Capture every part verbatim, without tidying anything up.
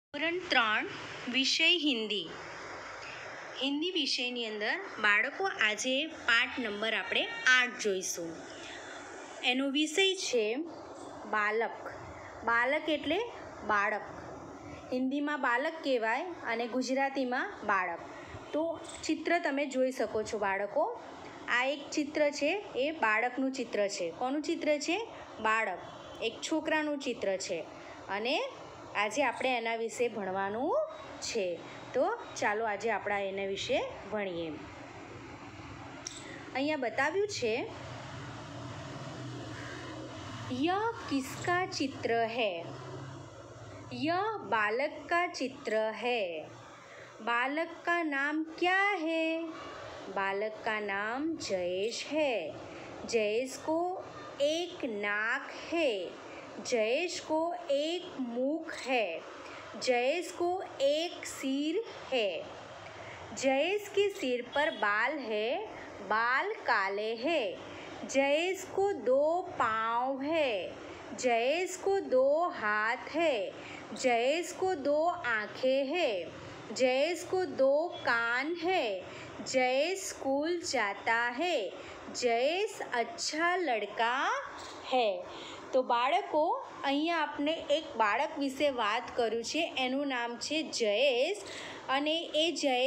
ધોરણ ત્રણ વિષય હિન્દી હિન્દી વિષયની અંદર બાળકો આજે પાઠ નંબર આપણે આઠ જોઈશું. એનો વિષય છે બાલક. બાલક એટલે બાળક. હિન્દીમાં બાલક કહેવાય અને ગુજરાતીમાં બાળક. તો ચિત્ર તમે જોઈ શકો છો બાળકો. આ એક ચિત્ર છે, એ બાળકનું ચિત્ર છે. કોનું ચિત્ર છે? બાળક. એક છોકરાનું ચિત્ર છે અને આજે આપણે એના વિશે ભણવાનું છે. તો ચાલો આજે આપણે એના વિશે ભણીએ. અહીંયા બતાવ્યું છે, यह किसका चित्र है? यह बालक का चित्र है. बालक का नाम क्या है? बालक का नाम जयेश है. जयेश को एक नाक है. जयेश को एक मुख है. जयेश को एक सिर है. जयेश के सिर पर बाल है. बाल काले हैं. जयेश को दो पाँव है. जयेश को दो हाथ है. जयेश को दो आँखें हैं. जयेश को दो कान है. जयेश स्कूल जाता है. जयेश अच्छा लड़का है. તો બાળકો, અહીંયા આપણે એક બાળક વિશે વાત કર્યું છે. એનું નામ છે જયેશ અને એ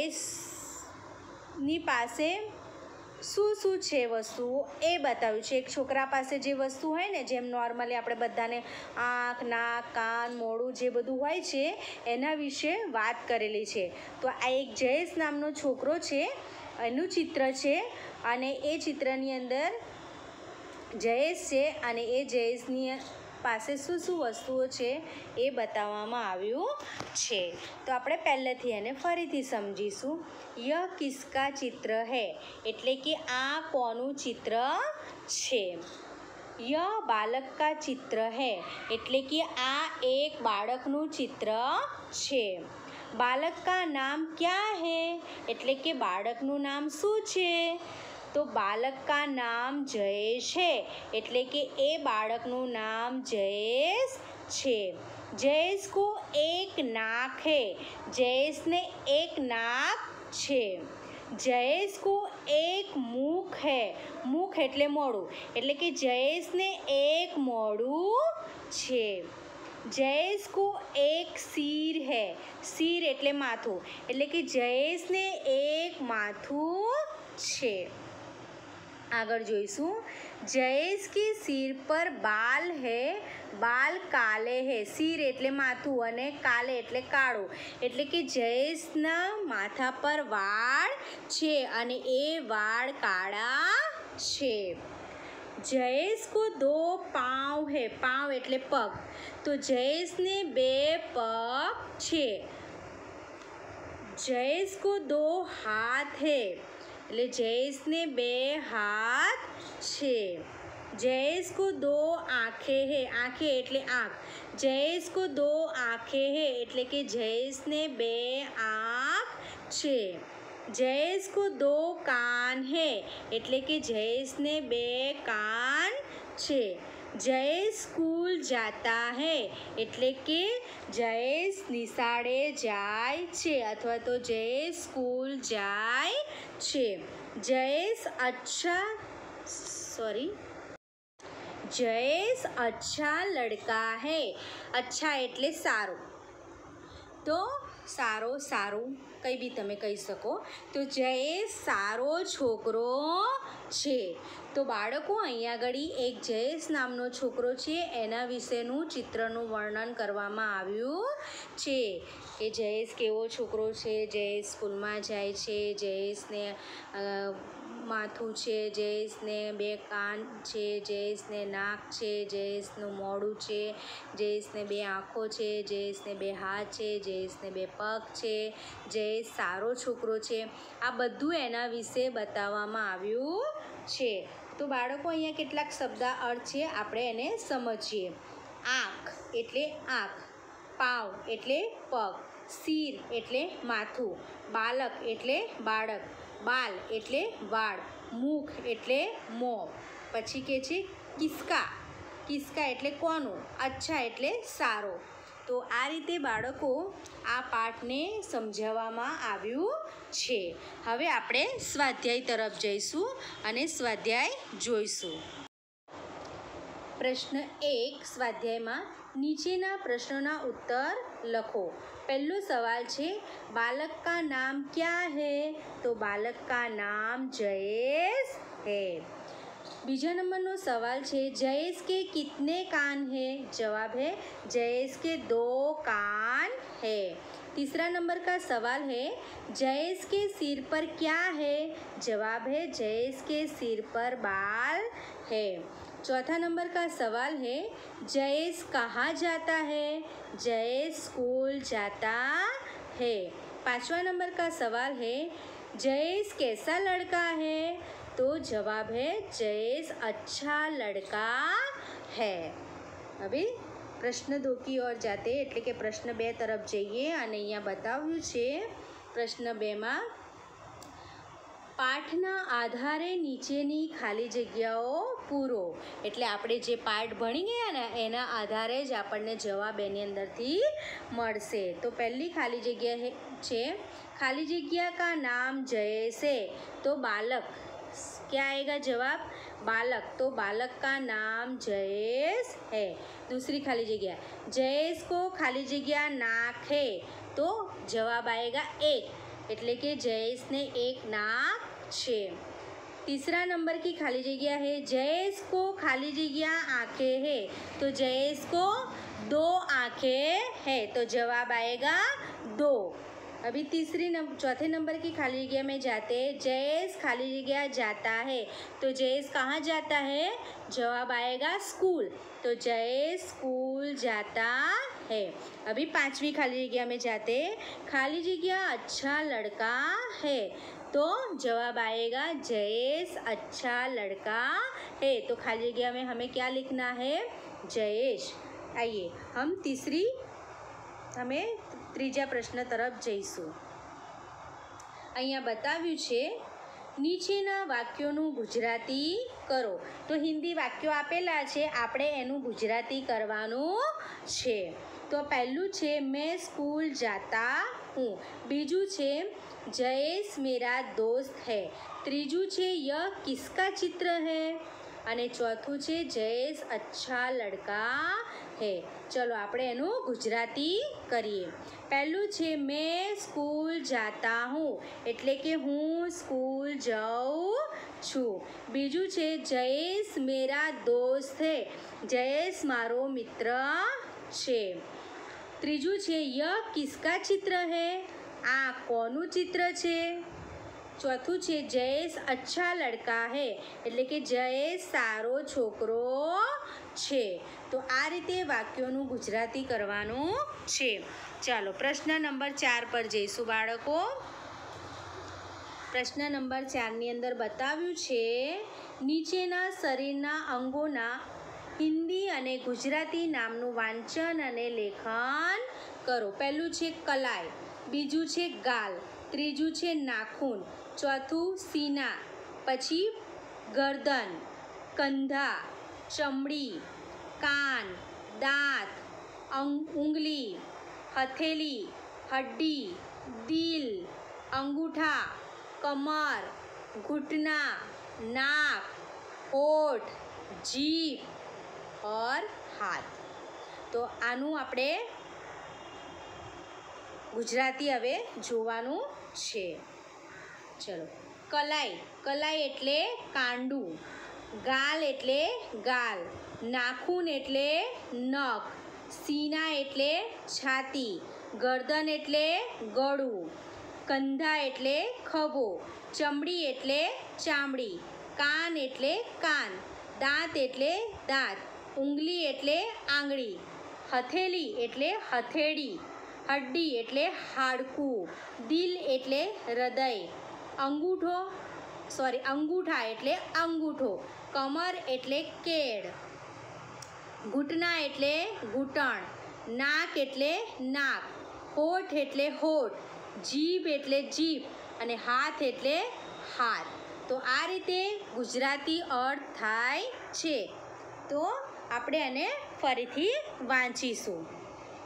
જયેશની પાસે શું શું છે વસ્તુઓ એ બતાવ્યું છે. એક છોકરા પાસે જે વસ્તુ હોય ને, જેમ નોર્મલી આપણે બધાને આંખ, નાક, કાન, મોઢું જે બધું હોય છે એના વિશે વાત કરેલી છે. તો આ એક જયેશ નામનો છોકરો છે, એનું ચિત્ર છે અને એ ચિત્રની અંદર જયેશ છે અને એ જયેશની પાસે શું શું વસ્તુઓ છે એ બતાવવામાં આવ્યું છે. તો આપણે પહેલેથી એને ફરીથી સમજીશું. યહ કિસકા ચિત્ર હૈ એટલે કે આ કોનું ચિત્ર છે. યહ બાલક કા ચિત્ર હૈ એટલે કે આ એક બાળકનું ચિત્ર છે. બાલક કા નામ ક્યાં હૈ એટલે કે બાળકનું નામ શું છે? તો બાલક કા નામ જયેશ છે એટલે કે એ બાળકનું નામ જયેશ છે. જયેશ को एक नाक है. જયેશને એક નાક છે. જયેશ को एक मुख है. મુખ એટલે મોઢું, એટલે કે જયેશને એક મોઢું છે. જયેશ को एक सिर है. સિર એટલે માથું, એટલે કે જયેશને એક માથું છે. આગળ જોઈશું. જયેશ કે સિર પર બાલ હે. બાલ કાલે હે. સિર એટલે માથું અને કાલે એટલે કાળું, એટલે કે જયેશના માથા પર વાળ છે અને એ વાળ કાળા છે. જયેશ કો દો પાँव હે. પાँव એટલે પગ. તો જયેશને બે પગ છે. જયેશ કો દો હાથ હે એટલે જયેશને બે હાથ છે. જયેશ કો દો આંખે હે. આંખે એટલે આંખ. જયેશ કો દો આંખે હે એટલે કે જયેશને બે આંખ છે. જયેશ કો દો કાન હે એટલે કે જયેશને બે કાન છે. જયેશ સ્કૂલ જાતા હે એટલે કે જયેશ નિશાળે જાય છે અથવા તો જયેશ સ્કૂલ જાય છે. જયેશ અચ્છા સોરી જયેશ અચ્છા લડકા હે. અચ્છા એટલે સારું. તો સારો, સારું કંઈ બી તમે કહી શકો. તો જયેશ સારો છોકરો છે. તો બાળકો, અહીંયા આગળ એક જયેશ નામનો છોકરો છે, એના વિશેનું ચિત્રનું વર્ણન કરવામાં આવ્યું છે કે જયેશ કેવો છોકરો છે. જયેશ સ્કૂલમાં જાય છે. જયેશને માથું છે. જયેશને બે કાન છે. જયેશને નાક છે. જયેશનું મોઢું છે. જયેશને બે આંખો છે. જયેશને બે હાથ છે. જયેશને બે પગ છે. જયેશ સારો છોકરો છે. આ બધું એના વિશે બતાવવામાં આવ્યું છે. તો બાળકો, અહીંયા કેટલાક શબ્દ અર્થ છે, આપણે એને સમજીએ. આંખ એટલે આંખ. પાવ એટલે પગ. સિર એટલે માથું. બાલક એટલે બાળક. બાલ એટલે વાળ. મુખ એટલે મોં. પછી કે છે કિસકા. કિસકા એટલે કોનું. અચ્છા એટલે સારો. તો આ રીતે બાળકો આ પાઠને સમજાવવામાં આવ્યું છે. હવે આપણે સ્વાધ્યાય તરફ જઈશું અને સ્વાધ્યાય જોઈશું. પ્રશ્ન એક સ્વાધ્યાયમાં નીચેના પ્રશ્નોના ઉત્તર લખો. પહેલો સવાલ છે બાલક કા નામ ક્યા હૈ? તો બાલક કા નામ જયેશ है. બીજા નંબરનો સવાલ છે જયેશ के कितने कान है? जवाब है जयेश के दो कान है. तीसरा नंबर का सवाल है जयेश के सिर पर क्या है? जवाब है जयेश के सिर पर बाल है. चौथा नंबर का सवाल है जयेश कहाँ जाता है? जयेश स्कूल जाता है. पांचवा नंबर का सवाल है जयेश कैसा लड़का है? तो जवाब है जयेश अच्छा लड़का है. अभी प्रश्न दो की ओर जाते એટલે કે પ્રશ્ન બે તરફ જઈએ અને અહીંયા બતાવ્યું છે પ્રશ્ન બે માં પાઠના આધારે નીચેની ખાલી જગ્યાઓ પૂરો. એટલે આપણે જે પાઠ ભણી ગયા ને એના આધારે જ આપણને જવાબ એની અંદરથી મળશે. તો પહેલી ખાલી જગ્યા છે ખાલી જગ્યા કા નામ જયેશ है. तो बालक क्या आएगा जवाब? बालक. तो बालक का नाम जयेश है. दूसरी खाली जगह जयेश को खाली जगह नाक है. तो जवाब आएगा एक. એટલે કે જયેશને એક નાક છે. तीसरा नंबर की खाली जगह है जयेश को खाली जगह आंखें है. तो जयेश को दो आंखें है. तो जवाब आएगा दो. अभी तीसरी नंबर चौथे नंबर की खाली जगह में जाते जयेश खाली जगह जाता है. तो जयेश कहाँ जाता है? जवाब आएगा स्कूल. तो जयेश स्कूल जाता है. अभी पांचवी खाली जगह में जाते खाली जगह अच्छा लड़का है. तो जवाब आएगा जयेश अच्छा लड़का है. तो खाली जगह में हमें क्या लिखना है? जयेश. आइए हम तीसरी हमें ત્રીજા પ્રશ્ન તરફ જઈશું. અહીંયા બતાવ્યું છે નીચેના વાક્યોનું ગુજરાતી કરો. તો હિન્દી વાક્યો આપેલા છે, આપણે એનું ગુજરાતી કરવાનું છે. તો પહેલું છે મેં સ્કૂલ જાતા હું. બીજું છે જયેશ મેરા દોસ્ત હૈ. ત્રીજું છે યહ કિસકા ચિત્ર હૈ. અને ચોથું છે જયેશ અચ્છા લડકા હૈ. ચલો આપણે એનું ગુજરાતી કરીએ. પહેલું છે મેં સ્કૂલ જાતા હું એટલે કે હું સ્કૂલ જાઉં છું. બીજું છે જયેશ મેરા દોસ્ત હૈ. જયેશ મારો મિત્ર છે. ત્રીજું છે યહ કિસકા ચિત્ર હૈ. આ કોનું ચિત્ર છે? ચોથું છે જયેશ અચ્છા લડકા હૈ એટલે કે જયેશ સારો છોકરો છે. તો આ રીતે વાક્યોનું ગુજરાતી કરવાનું છે. ચાલો પ્રશ્ન નંબર ચાર પર જઈશું બાળકો. પ્રશ્ન નંબર ચારની અંદર બતાવ્યું છે નીચેના શરીરના અંગોના હિન્દી અને ગુજરાતી નામનું વાંચન અને લેખન કરો. પહેલું છે કલાઈ. બીજું છે ગાલ. ત્રીજું છે નાખૂન. ચોથું સીના. પછી ગરદન, કંધા, ચમડી, કાન, દાંત, ઉંગલી, હથેલી, હડ્ડી, દિલ, અંગૂઠા, કમર, घुटना, नाक, होठ, जीभ और हाथ. तो આનું આપણે ગુજરાતી હવે જોવાનું છે. ચલો. કલાઈ. કલાઈ એટલે કાંડું. ગાલ એટલે ગાલ. નાખૂન એટલે નખ. સીના એટલે છાતી. ગરદન એટલે ગળું. કંધા એટલે ખભો. ચમડી એટલે ચામડી. કાન એટલે કાન. દાંત એટલે દાંત. ઉંગલી એટલે આંગળી. હથેલી એટલે હથેળી. હડ્ડી એટલે હાડકું. દિલ એટલે હૃદય. અંગૂઠો સોરી અંગૂઠા એટલે અંગૂઠો. કમર એટલે કેળ. ઘૂંટણા એટલે ઘૂંટણ. નાક એટલે નાક. હોઠ એટલે હોઠ. જીભ એટલે જીભ અને હાથ એટલે હાથ. તો આ રીતે ગુજરાતી અર્થ થાય છે. તો આપણે આને ફરીથી વાંચીશું.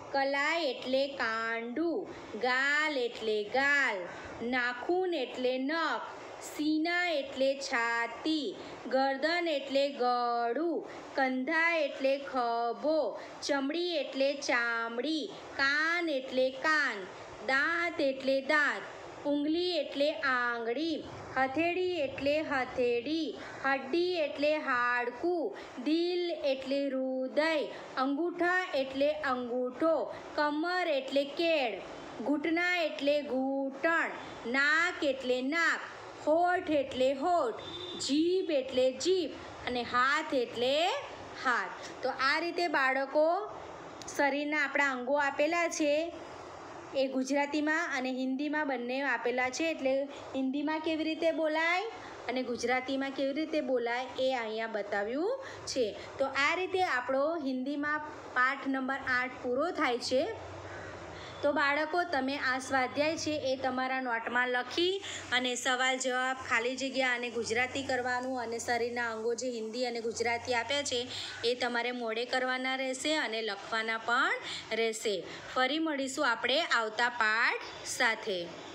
કલાઈ એટલે કાંડું, ગાલ એટલે ગાલ, નાખૂન એટલે નખ, સીના એટલે છાતી, ગરદન એટલે ગળું, કંધા એટલે ખભો, ચમડી એટલે ચામડી, કાન એટલે કાન, દાંત એટલે દાંત, ઉંગલી એટલે આંગળી, હથેળી એટલે હથેળી, હડ્ડી એટલે હાડકું, દિલ એટલે હૃદય, અંગૂઠા એટલે અંગૂઠો, કમર એટલે કેળ, ઘૂંટણા એટલે ઘૂંટણ, નાક એટલે નાક, હોઠ એટલે હોઠ, જીભ એટલે જીભ અને હાથ એટલે હાથ. તો આ રીતે બાળકો શરીરના આપણા અંગો આપેલા છે એ ગુજરાતીમાં અને હિન્દીમાં બંને આપેલા છે. એટલે હિન્દીમાં કેવી રીતે બોલાય અને ગુજરાતીમાં કેવી રીતે બોલાય એ અહીંયા બતાવ્યું છે. તો આ રીતે આપણો હિન્દીમાં પાઠ નંબર આઠ પૂરો થાય છે. તો બાળકો તમે આ સ્વાધ્યાય છે એ તમારા નોટમાં લખી અને સવાલ જવાબ ખાલી જગ્યા અને ગુજરાતી કરવાનું અને શરીરના અંગો જે હિન્દી અને ગુજરાતી આપ્યા છે એ તમારે મોઢે કરવાના રહેશે અને લખવાના પણ રહેશે. ફરી મળીશું આપણે આવતા પાઠ સાથે.